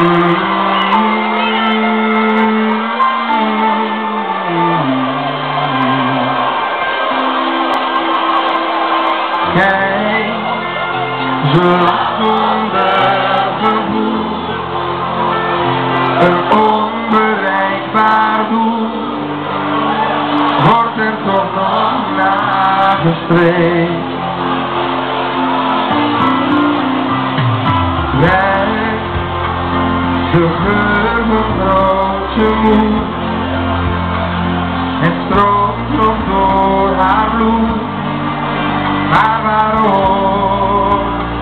Kijk, ze lacht zonder gevoel, een onbereikbaar doel, wordt er toch nog nagestreefd. Kijk, de geur van grootse moed, het stroomt nog door haar bloed. Maar waarom?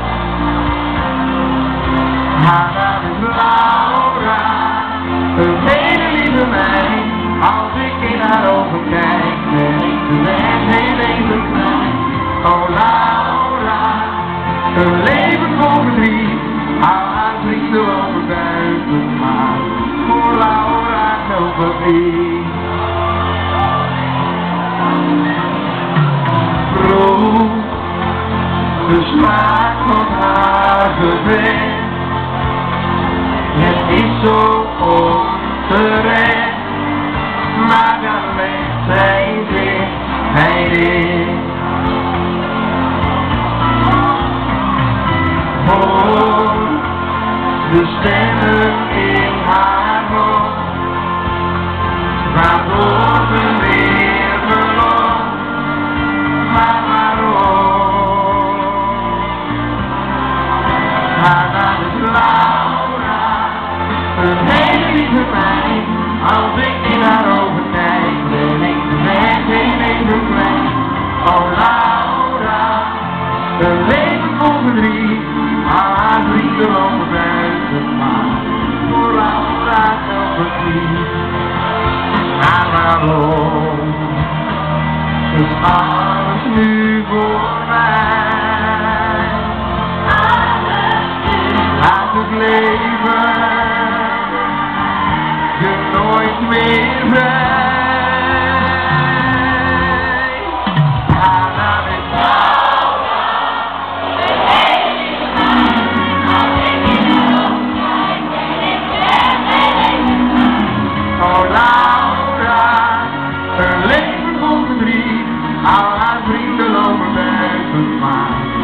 Haar naam is Laura, een hele lieve meid. Als ik in haar ogen kijk, ben ik de weg heel even kwijt. Oh Laura, een leven vol verdriet. Hou haar vrienden over buiten, maar voor Laura geldt dat niet. De smaak van haar gezicht, het is zo onterecht, maar dan legt zij zich bij dit. Hoor de stemmen in haar hoofd, waardoor ze weer belooft, maar waarom? Haar naam is Laura, een hele lieve meid. Als ik in haar ogen kijk, ben ik de weg heel even kwijt. Oh Laura, een leven vol verdriet. Al haar vrienden lopen buiten, maar voor Laura geldt het niet. Maar waarom is alles nu voorbij? Uit het leven je nooit meer vrij. Haar naam is Laura, een hele lieve meid. Als ik in haar ogen kijk, ben ik de weg heel even kwijt. Oh Laura, een leven vol verdriet. Al haar vrienden lopen buiten, maar